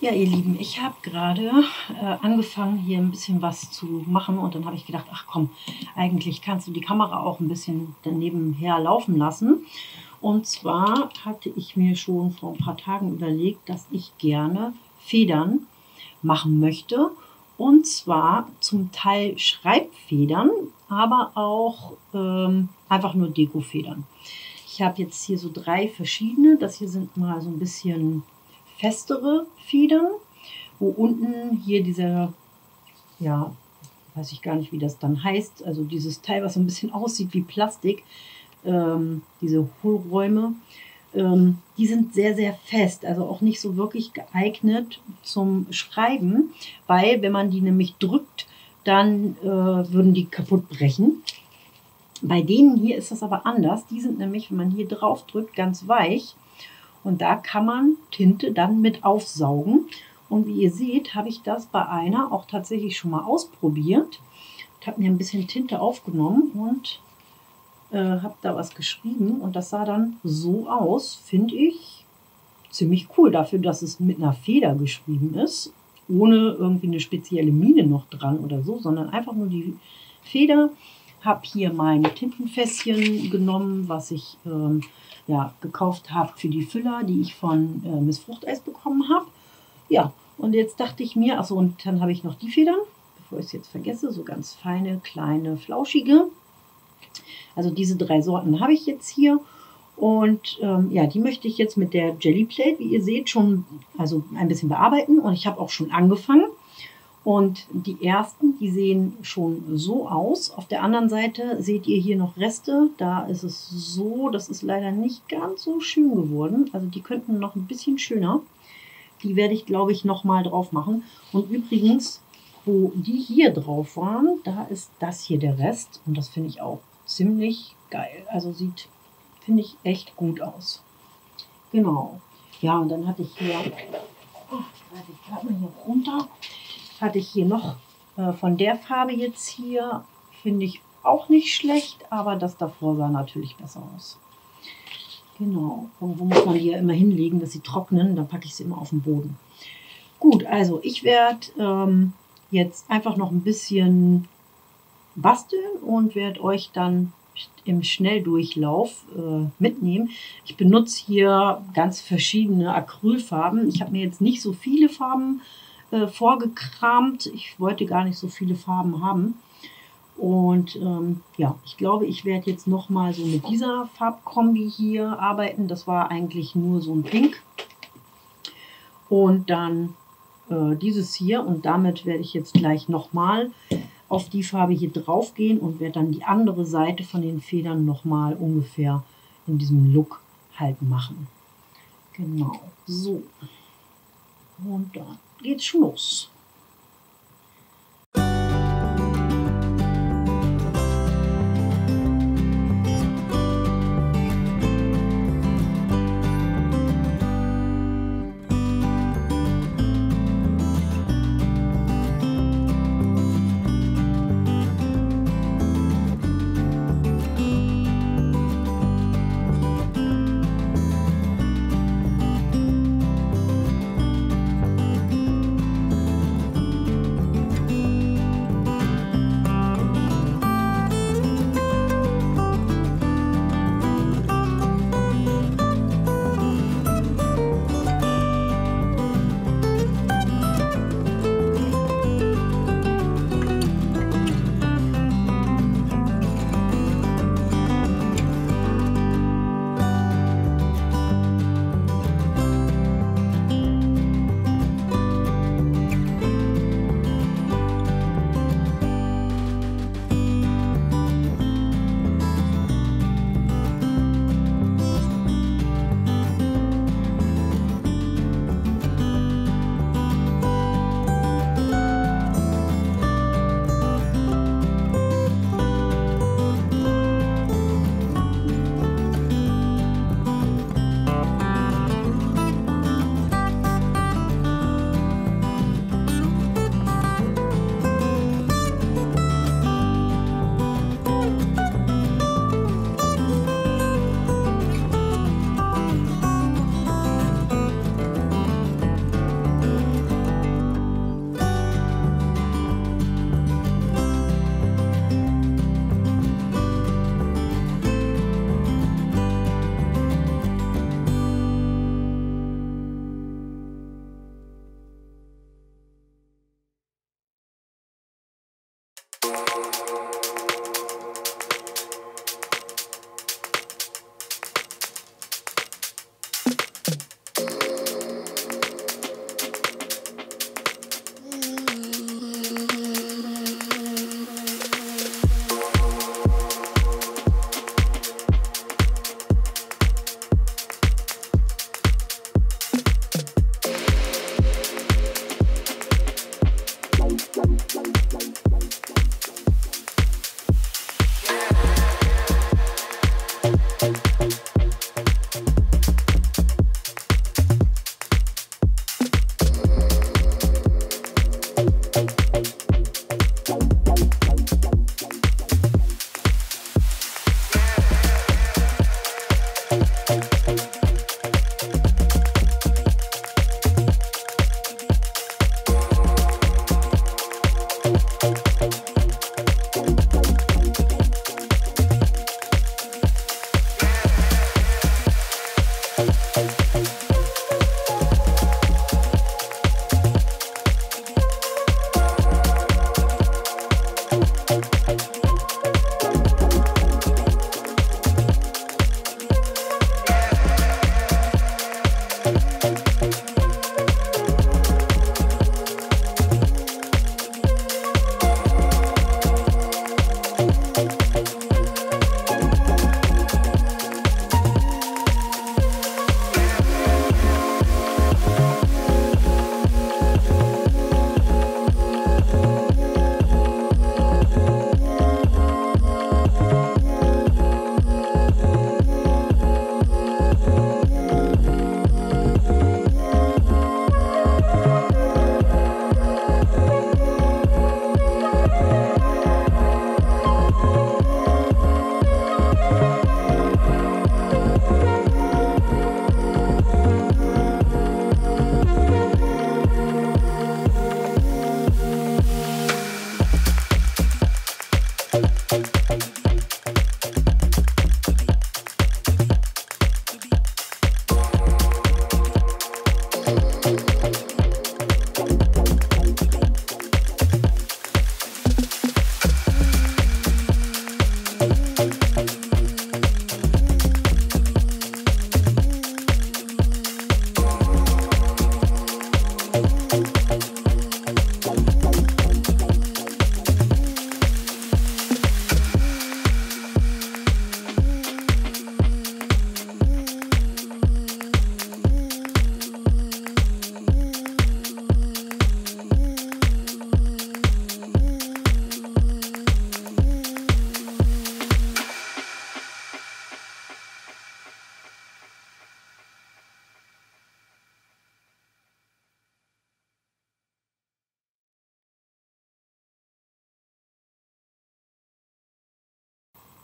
Ja, ihr Lieben, ich habe gerade angefangen, hier ein bisschen was zu machen und dann habe ich gedacht, ach komm, eigentlich kannst du die Kamera auch ein bisschen daneben her laufen lassen. Und zwar hatte ich mir schon vor ein paar Tagen überlegt, dass ich gerne Federn machen möchte. Und zwar zum Teil Schreibfedern, aber auch einfach nur Dekofedern. Ich habe jetzt hier so 3 verschiedene. Das hier sind mal so ein bisschen festere Federn, wo unten hier dieser, ja, weiß ich gar nicht, wie das dann heißt, also dieses Teil, was so ein bisschen aussieht wie Plastik, diese Hohlräume, die sind sehr, sehr fest, also auch nicht so wirklich geeignet zum Schreiben, weil wenn man die nämlich drückt, dann würden die kaputt brechen. Bei denen hier ist das aber anders. Die sind nämlich, wenn man hier drauf drückt, ganz weich. Und da kann man Tinte dann mit aufsaugen. Und wie ihr seht, habe ich das bei einer auch tatsächlich schon mal ausprobiert. Ich habe mir ein bisschen Tinte aufgenommen und habe da was geschrieben. Und das sah dann so aus, finde ich, ziemlich cool dafür, dass es mit einer Feder geschrieben ist. Ohne irgendwie eine spezielle Mine noch dran oder so, sondern einfach nur die Feder. Habe hier mein Tintenfässchen genommen, was ich gekauft habe für die Füller, die ich von Miss Fruchteis bekommen habe. Ja, und jetzt dachte ich mir, achso, und dann habe ich noch die Federn, bevor ich es jetzt vergesse, so ganz feine, kleine, flauschige. Also diese 3 Sorten habe ich jetzt hier. Und die möchte ich jetzt mit der Jelly Plate, wie ihr seht, schon also ein bisschen bearbeiten. Und ich habe auch schon angefangen. Und die ersten, die sehen schon so aus. Auf der anderen Seite seht ihr hier noch Reste. Da ist es so, das ist leider nicht ganz so schön geworden. Also die könnten noch ein bisschen schöner. Die werde ich, glaube ich, noch mal drauf machen. Und übrigens, wo die hier drauf waren, da ist das hier der Rest. Und das finde ich auch ziemlich geil. Also sieht, finde ich, echt gut aus. Genau. Ja, und dann hatte ich hier, greife ich gerade mal hier runter. Hatte ich hier noch von der Farbe jetzt hier, finde ich auch nicht schlecht, aber das davor sah natürlich besser aus. Genau, irgendwo muss man die ja immer hinlegen, dass sie trocknen, dann packe ich sie immer auf den Boden. Gut, also ich werde jetzt einfach noch ein bisschen basteln und werde euch dann im Schnelldurchlauf mitnehmen. Ich benutze hier ganz verschiedene Acrylfarben. Ich habe mir jetzt nicht so viele Farben vorgekramt. Ich wollte gar nicht so viele Farben haben. Und ich glaube, ich werde jetzt noch mal so mit dieser Farbkombi hier arbeiten. Das war eigentlich nur so ein Pink. Und dann dieses hier. Und damit werde ich jetzt gleich noch mal auf die Farbe hier drauf gehen und werde dann die andere Seite von den Federn noch mal ungefähr in diesem Look halt machen. Genau, so. Und dann geht's schon los.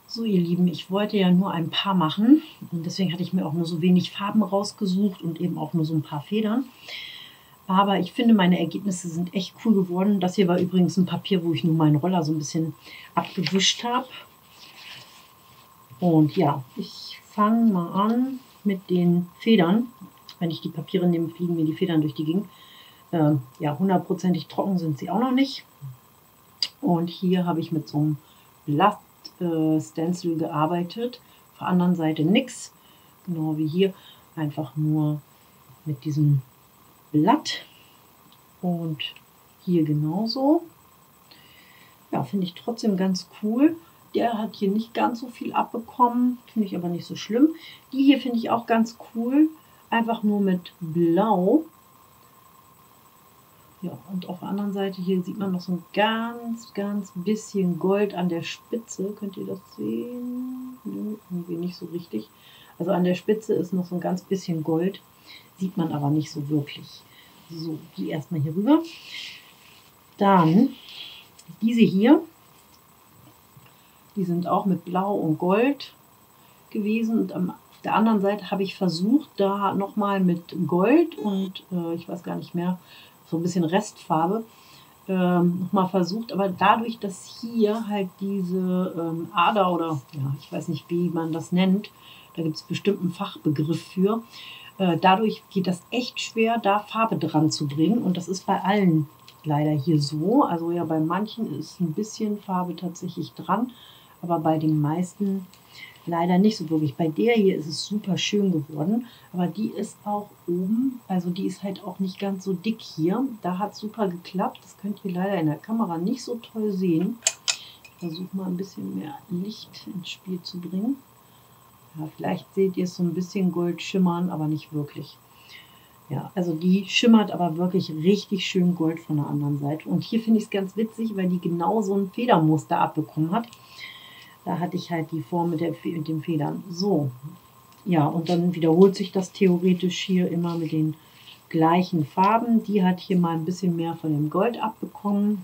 So, ihr Lieben, ich wollte ja nur ein paar machen und deswegen hatte ich mir auch nur so wenig Farben rausgesucht und eben auch nur so ein paar Federn. Aber ich finde, meine Ergebnisse sind echt cool geworden. Das hier war übrigens ein Papier, wo ich nur meinen Roller so ein bisschen abgewischt habe. Und ja, ich fange mal an mit den Federn. Wenn ich die Papiere nehme, fliegen mir die Federn durch die Gegend. Ja, hundertprozentig trocken sind sie auch noch nicht. Und hier habe ich mit so einem Blatt-Stencil gearbeitet. Auf der anderen Seite nichts. Genau wie hier. Einfach nur mit diesem Blatt. Und hier genauso. Ja, finde ich trotzdem ganz cool. Der hat hier nicht ganz so viel abbekommen. Finde ich aber nicht so schlimm. Die hier finde ich auch ganz cool. Einfach nur mit Blau. Ja, und auf der anderen Seite hier sieht man noch so ein ganz bisschen Gold an der Spitze. Könnt ihr das sehen? Nö, irgendwie nicht so richtig. Also an der Spitze ist noch so ein ganz bisschen Gold. Sieht man aber nicht so wirklich. So, die erstmal hier rüber. Dann diese hier. Die sind auch mit Blau und Gold gewesen. Und auf der anderen Seite habe ich versucht, da nochmal mit Gold und ich weiß gar nicht mehr, so ein bisschen Restfarbe nochmal versucht. Aber dadurch, dass hier halt diese Ader oder ja, ich weiß nicht, wie man das nennt, da gibt es bestimmt einen Fachbegriff für, dadurch geht das echt schwer, da Farbe dran zu bringen. Und das ist bei allen leider hier so. Also ja, bei manchen ist ein bisschen Farbe tatsächlich dran, aber bei den meisten leider nicht so wirklich. Bei der hier ist es super schön geworden, aber die ist auch oben, also die ist halt auch nicht ganz so dick hier. Da hat es super geklappt. Das könnt ihr leider in der Kamera nicht so toll sehen. Ich versuche mal ein bisschen mehr Licht ins Spiel zu bringen. Ja, vielleicht seht ihr es so ein bisschen Gold schimmern, aber nicht wirklich. Ja, also die schimmert aber wirklich richtig schön Gold von der anderen Seite. Und hier finde ich es ganz witzig, weil die genau so ein Federmuster abbekommen hat. Da hatte ich halt die Form mit den Federn. So, ja, und dann wiederholt sich das theoretisch hier immer mit den gleichen Farben. Die hat hier mal ein bisschen mehr von dem Gold abbekommen.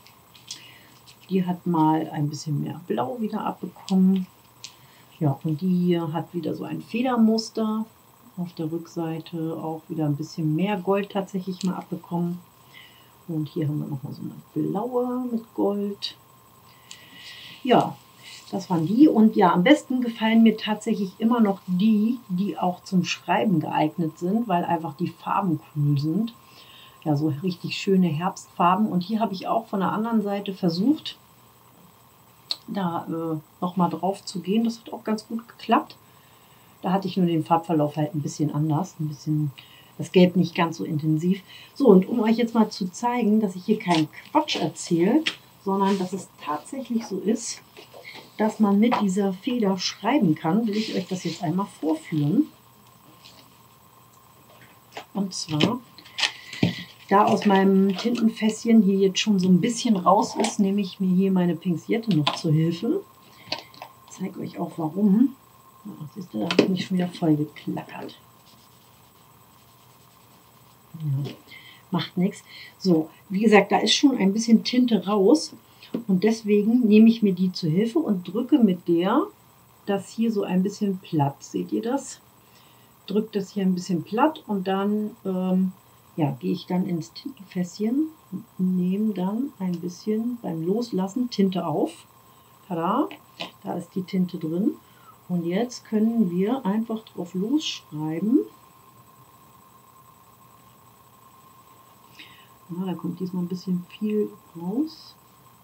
Die hat mal ein bisschen mehr Blau wieder abbekommen. Ja, und die hier hat wieder so ein Federmuster. Auf der Rückseite auch wieder ein bisschen mehr Gold tatsächlich mal abbekommen. Und hier haben wir nochmal so eine blaue mit Gold. Ja, das waren die. Und ja, am besten gefallen mir tatsächlich immer noch die, die auch zum Schreiben geeignet sind, weil einfach die Farben cool sind. Ja, so richtig schöne Herbstfarben. Und hier habe ich auch von der anderen Seite versucht, da nochmal drauf zu gehen. Das hat auch ganz gut geklappt. Da hatte ich nur den Farbverlauf halt ein bisschen anders, ein bisschen das Gelb nicht ganz so intensiv. So, und um euch jetzt mal zu zeigen, dass ich hier keinen Quatsch erzähle, sondern dass es tatsächlich so ist, dass man mit dieser Feder schreiben kann, will ich euch das jetzt einmal vorführen. Und zwar, da aus meinem Tintenfässchen hier jetzt schon so ein bisschen raus ist, nehme ich mir hier meine Pinzette noch zur Hilfe. Ich zeige euch auch warum. Siehst du, da habe ich mich schon wieder voll geklackert. Ja, macht nichts. So, wie gesagt, da ist schon ein bisschen Tinte raus. Und deswegen nehme ich mir die zur Hilfe und drücke mit der das hier so ein bisschen platt. Seht ihr das? Drücke das hier ein bisschen platt und dann ja, gehe ich dann ins Tintenfässchen und nehme dann ein bisschen beim Loslassen Tinte auf. Tada, da ist die Tinte drin. Und jetzt können wir einfach drauf losschreiben. Ja, da kommt diesmal ein bisschen viel raus.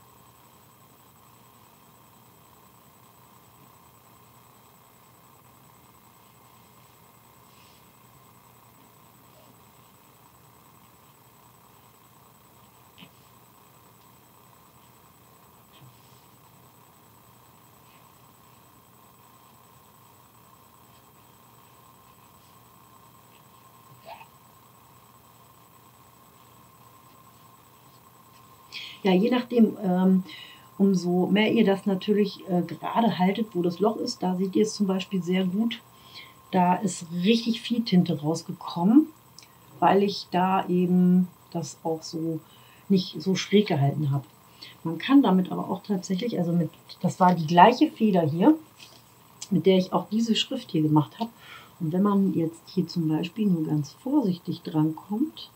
Ja, je nachdem, umso mehr ihr das natürlich gerade haltet, wo das Loch ist, da seht ihr es zum Beispiel sehr gut. Da ist richtig viel Tinte rausgekommen, weil ich da eben das auch so nicht so schräg gehalten habe. Man kann damit aber auch tatsächlich, also das war die gleiche Feder hier, mit der ich auch diese Schrift hier gemacht habe. Und wenn man jetzt hier zum Beispiel nur ganz vorsichtig dran kommt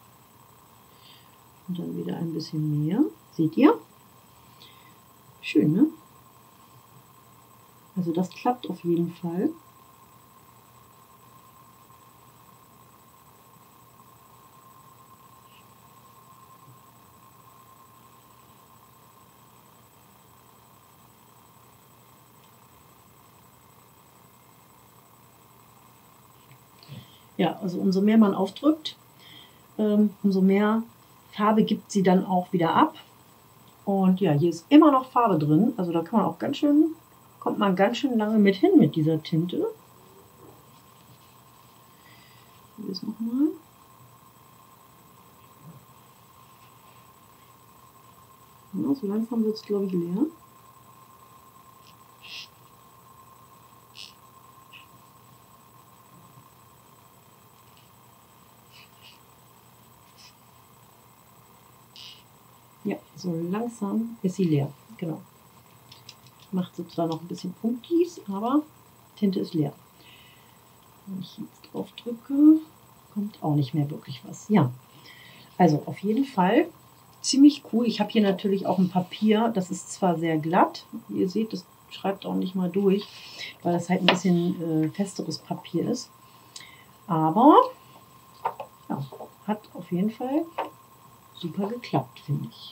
und dann wieder ein bisschen mehr, seht ihr? Schön, ne? Also das klappt auf jeden Fall. Ja, also umso mehr man aufdrückt, umso mehr Farbe gibt sie dann auch wieder ab. Und ja, hier ist immer noch Farbe drin. Also da kann man auch kommt man ganz schön lange mit hin mit dieser Tinte. Hier ist nochmal. Ja, so langsam wird es, glaube ich, leer. Ja, so langsam ist sie leer. Genau. Macht sie zwar noch ein bisschen Punktis, aber Tinte ist leer. Wenn ich jetzt drauf drücke, kommt auch nicht mehr wirklich was. Ja, also auf jeden Fall ziemlich cool. Ich habe hier natürlich auch ein Papier, das ist zwar sehr glatt, wie ihr seht, das schreibt auch nicht mal durch, weil das halt ein bisschen festeres Papier ist. Aber ja, hat auf jeden Fall super geklappt, finde ich.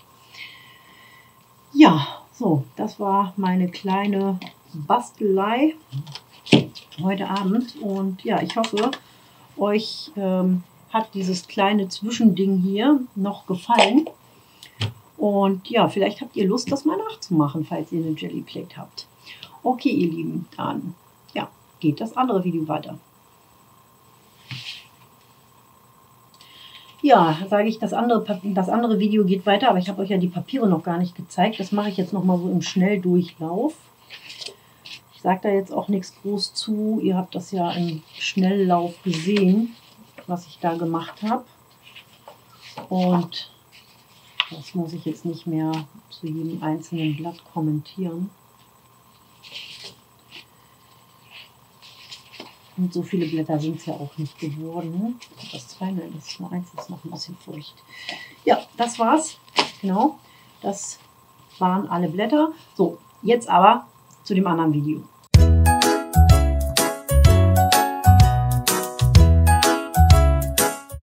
Ja, so, das war meine kleine Bastelei heute Abend. Und ja, ich hoffe, euch hat dieses kleine Zwischending hier noch gefallen. Und ja, vielleicht habt ihr Lust, das mal nachzumachen, falls ihr eine Jelly Plate habt. Okay, ihr Lieben, dann ja, geht das andere Video weiter. Ja, sage ich, das andere Video geht weiter, aber ich habe euch ja die Papiere noch gar nicht gezeigt. Das mache ich jetzt noch mal so im Schnelldurchlauf. Ich sage da jetzt auch nichts groß zu. Ihr habt das ja im Schnelllauf gesehen, was ich da gemacht habe. Und das muss ich jetzt nicht mehr zu jedem einzelnen Blatt kommentieren. Und so viele Blätter sind es ja auch nicht geworden. Das 2, nein, das ist nur 1, ist noch ein bisschen feucht. Ja, das war's. Genau, das waren alle Blätter. So, jetzt aber zu dem anderen Video.